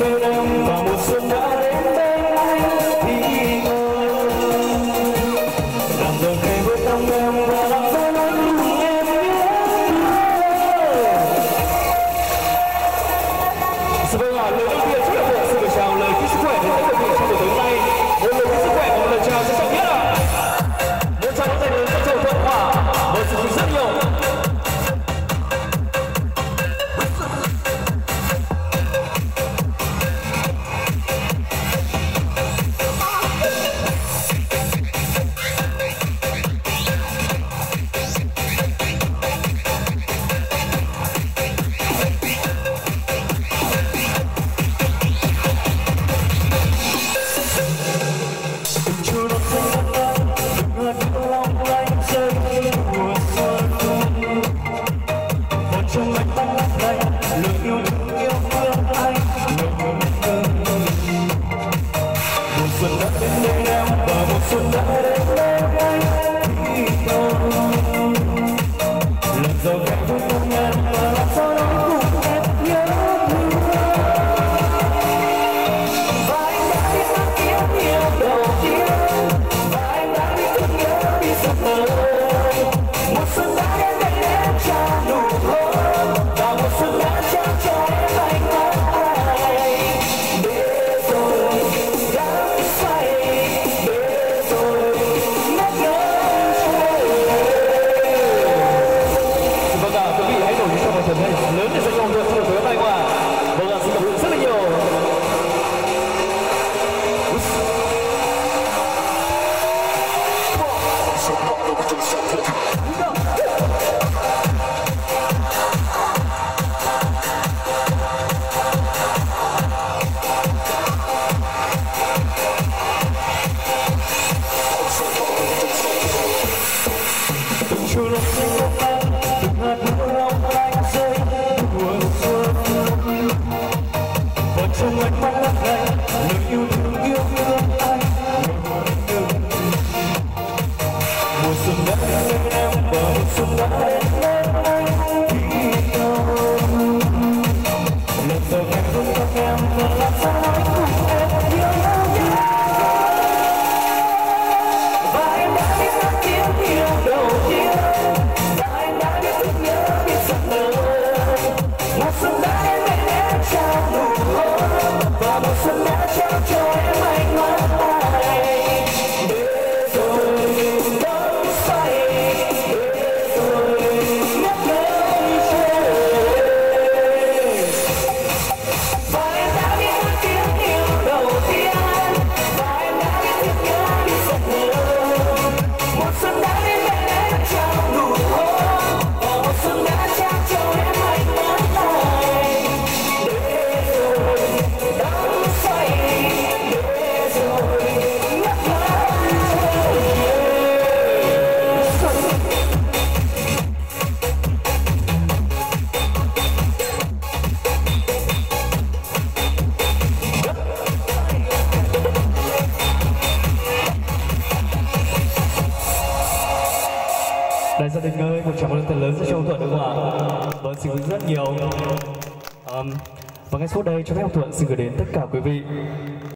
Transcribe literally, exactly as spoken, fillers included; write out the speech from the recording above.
bên em và mùa xuân đã đến bên anh thì thôi. Làm giờ kề với tâm em và làm sao nói cùng em nhé. Vâng ạ, lời đầu tiên rất là buồn xin được chào lời chúc sức khỏe đến tất cả quý vị trong buổi tối hôm nay. Một lời chúc sức khỏe và một lời chào trân trọng nhất ạ. Một tràng pháo tay lớn cho chầu thuận Hoàng. Vâng, xin rất nhiều. Đại gia đình ơi, một tràng pháo tay lớn cho Châu Thuận được không ạ? Vâng, xin cảm ơn rất nhiều. Um, và ngay sau đây cho phép Thuận xin gửi đến tất cả quý vị